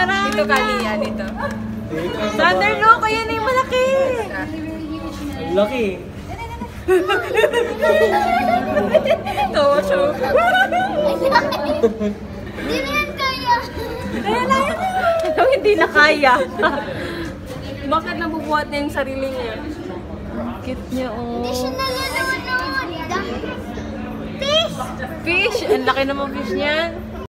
camera. Dito kaliya, dito. Sander, look! Ayan na yung malaki! Ang laki. Tawa siya. Hindi na yan kaya. Ito hindi na kaya. Bakit nabubuhat niya yung sarili niya? Cute niya, oh. Hindi siya nalalaman. Fish! Ang laki naman fish niyan.